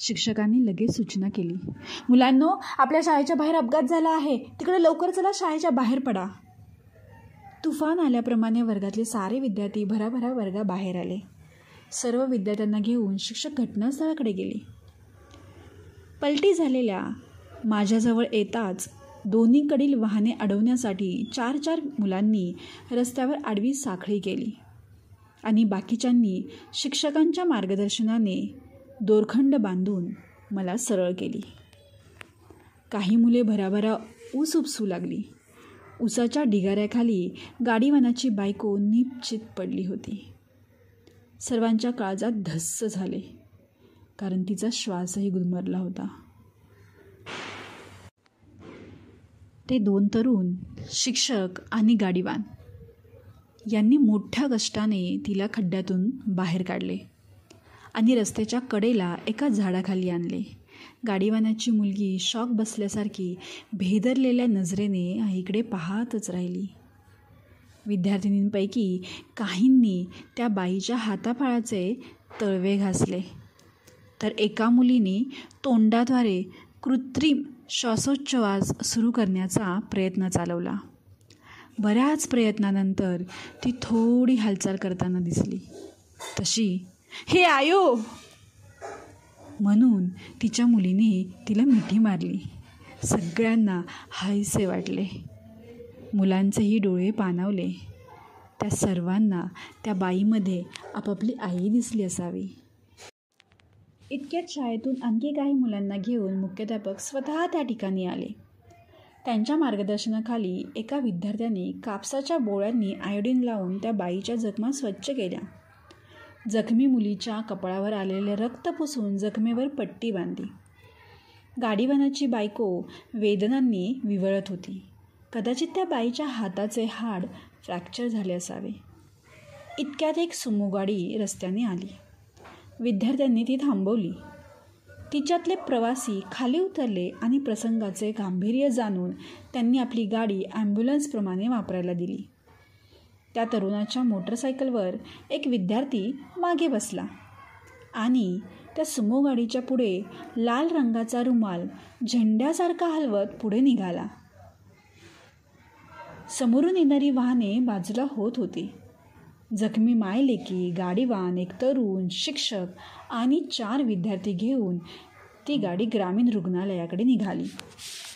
शिक्षकांनी लगेच सूचना केली, मुलांनो, आपल्या शाळेच्या बाहेर अपघात झाला आहे, तिकडे लवकर चला, शाळेच्या बाहेर पडा. तुफान आल्याप्रमाणे वर्गातले सारे विद्यार्थी भराभरा वर्गाबाहेर आले. सर्व विद्यार्थ्यांना घेऊन शिक्षक घटनास्थळाकडे गेले. पलटी झालेल्या माझ्याजवळ येताच दोन्हीकडील वाहने अडवण्यासाठी 4 मुलांनी रस्त्यावर आडवी साखळी केली आणि बाकीच्यांनी शिक्षकांच्या मार्गदर्शनाने दोरखंड बांधून मला सरळ केली. काही मुले भराभरा ऊस उपसू लागली. ऊसाच्या ढिगाऱ्याखाली गाडीवानाची बायको निपचित पडली होती. सर्वांच्या काळजात धस्स झाले, कारण तिचा श्वासही गुदमरला होता. ते 2 तरुण, शिक्षक आणि गाडीवान यांनी मोठ्या कष्टाने तिला खड्ड्यातून बाहेर काढले आणि रस्त्याच्या कडेला एका झाडाखाली आणले. गाडीवानाची मुलगी शॉक बसल्यासारखी भेदरलेल्या नजरेने आईकडे पाहतच राहिली. विद्यार्थिनींपैकी काहींनी त्या बाईच्या हातापायाचे तळवे घासले, तर एका मुलीने तोंडाद्वारे कृत्रिम श्वासोच्छवास सुरू करण्याचा प्रयत्न चालवला. बऱ्याच प्रयत्नानंतर ती थोडी हालचाल करताना दिसली. तशी "हे आयो" म्हणून तिच्या मुलीने तिला मिठी मारली. सगळ्यांना हायसे वाटले. मुलांचेही डोळे पाणावले. त्या सर्वांना त्या बाईमध्ये आपापली आई दिसली असावी. इतक्यात शाळेतून आणखी काही मुलांना घेऊन मुख्याध्यापक स्वतः त्या ठिकाणी आले. त्यांच्या मार्गदर्शनाखाली एका विद्यार्थ्याने कापसाच्या बोळ्यांनी आयोडीन लावून त्या बाईच्या जखमा स्वच्छ केल्या. जखमी मुलीच्या कपाळावर आलेले रक्त पुसून जखमेवर पट्टी बांधली. गाडीवानाची बायको वेदनांनी विव्हळत होती. कदाचित त्या बाईच्या हाताचे हाड फ्रॅक्चर झाले असावे. इतक्यात एक सुमो गाडी रस्त्याने आली. विद्यार्थ्यांनी ती थांबवली. तिच्यातले प्रवासी खाली उतरले आणि प्रसंगाचे गांभीर्य जाणून त्यांनी आपली गाडी ॲम्ब्युलन्सप्रमाणे वापरायला दिली. त्या तरुणाच्या मोटरसायकलवर एक विद्यार्थी मागे बसला आणि त्या सुमो गाडीच्या पुढे लाल रंगाचा रुमाल झेंड्यासारखा हलवत पुढे निघाला. समोरून येणारी वाहने बाजूला होत होती. जखमी मायलेकी, गाडीवान, एक तरुण, शिक्षक आणि 4 विद्यार्थी घेऊन ती गाडी ग्रामीण रुग्णालयाकडे निघाली.